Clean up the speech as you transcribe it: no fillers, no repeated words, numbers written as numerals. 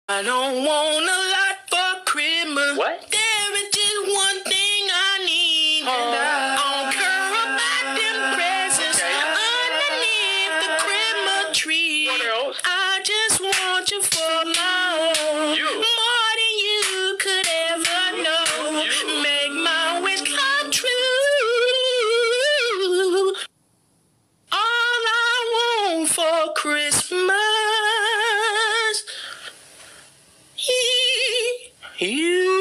I don't want a lot for Christmas. What? There is just one thing I need. I don't care about them presents underneath the Christmas tree. What else? I just want you for my own. You. More than you could ever know. You. Make my wish come true. All I want for Christmas. You.